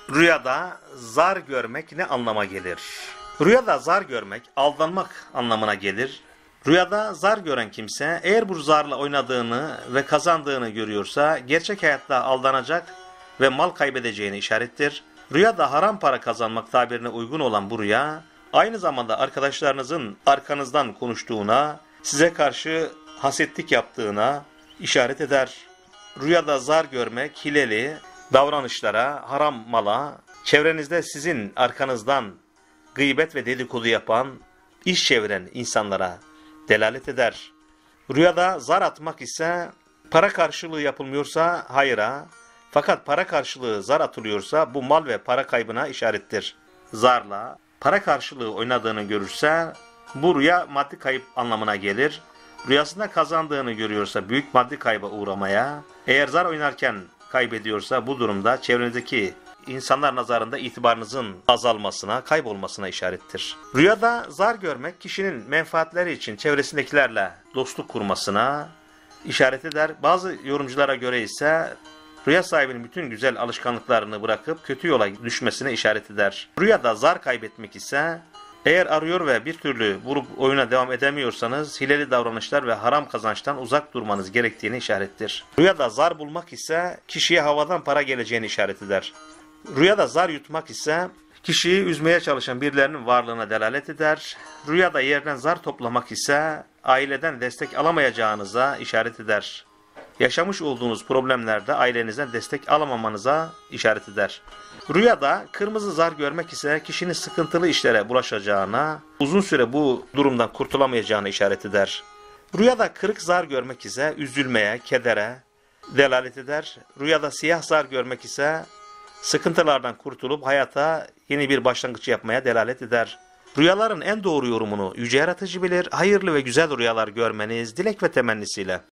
Rüyada zar görmek ne anlama gelir? Rüyada zar görmek aldanmak anlamına gelir. Rüyada zar gören kimse eğer bu zarla oynadığını ve kazandığını görüyorsa gerçek hayatta aldanacak ve mal kaybedeceğini işarettir. Rüyada haram para kazanmak tabirine uygun olan bu rüya aynı zamanda arkadaşlarınızın arkanızdan konuştuğuna, size karşı hasetlik yaptığına işaret eder. Rüyada zar görmek hileli davranışlara, haram mala, çevrenizde sizin arkanızdan gıybet ve dedikodu yapan, iş çeviren insanlara delalet eder. Rüyada zar atmak ise para karşılığı yapılmıyorsa hayıra, fakat para karşılığı zar atılıyorsa bu mal ve para kaybına işarettir. Zarla para karşılığı oynadığını görürse bu rüya maddi kayıp anlamına gelir. Rüyasında kazandığını görüyorsa büyük maddi kayba uğramaya, eğer zar oynarken kaybediyorsa bu durumda çevrenizdeki insanlar nazarında itibarınızın azalmasına, kaybolmasına işarettir. Rüyada zar görmek kişinin menfaatleri için çevresindekilerle dostluk kurmasına işaret eder. Bazı yorumculara göre ise rüya sahibinin bütün güzel alışkanlıklarını bırakıp kötü yola düşmesine işaret eder. Rüyada zar kaybetmek ise eğer arıyor ve bir türlü vurup oyuna devam edemiyorsanız hileli davranışlar ve haram kazançtan uzak durmanız gerektiğini işarettir. Rüyada zar bulmak ise kişiye havadan para geleceğini işaret eder. Rüyada zar yutmak ise kişiyi üzmeye çalışan birilerinin varlığına delalet eder. Rüyada yerden zar toplamak ise aileden destek alamayacağınıza işaret eder. Yaşamış olduğunuz problemlerde ailenizden destek alamamanıza işaret eder. Rüyada kırmızı zar görmek ise kişinin sıkıntılı işlere bulaşacağına, uzun süre bu durumdan kurtulamayacağını işaret eder. Rüyada kırık zar görmek ise üzülmeye, kedere delalet eder. Rüyada siyah zar görmek ise sıkıntılardan kurtulup hayata yeni bir başlangıç yapmaya delalet eder. Rüyaların en doğru yorumunu Yüce Yaratıcı bilir. Hayırlı ve güzel rüyalar görmeniz dilek ve temennisiyle.